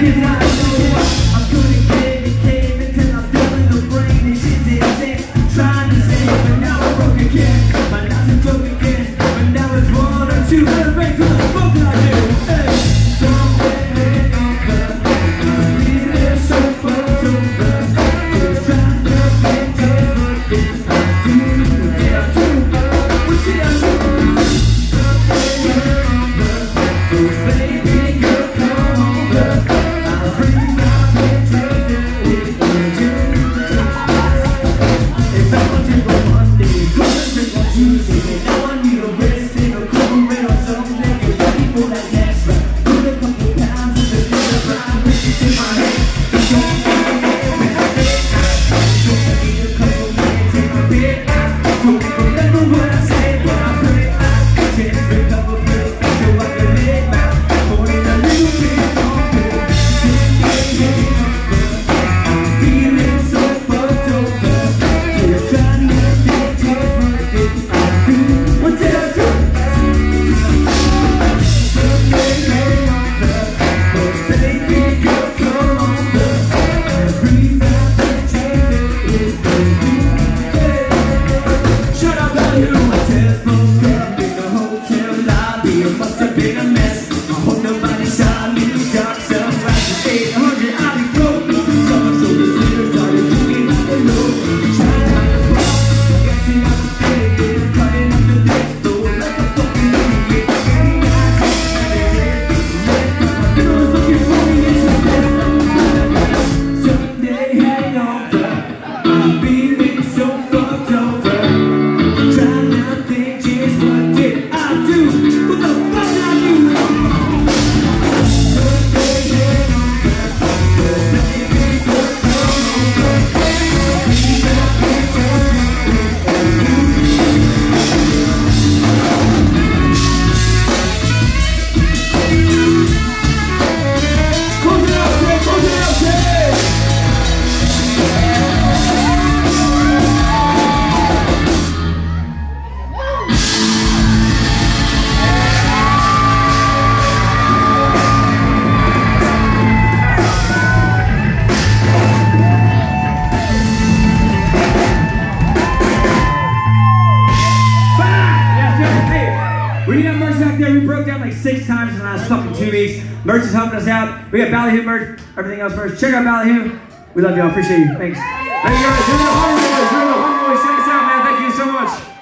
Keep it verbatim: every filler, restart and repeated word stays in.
We got merch back there. We broke down like six times in the last fucking two weeks. Merch is helping us out. We got Ballyhoo merch, everything else merch. Check out Ballyhoo. We love y'all. Appreciate you. Thanks. Thank you guys. You're the Hungry Boys. You're the Hungry Boys. Check us out, man. Thank you so much.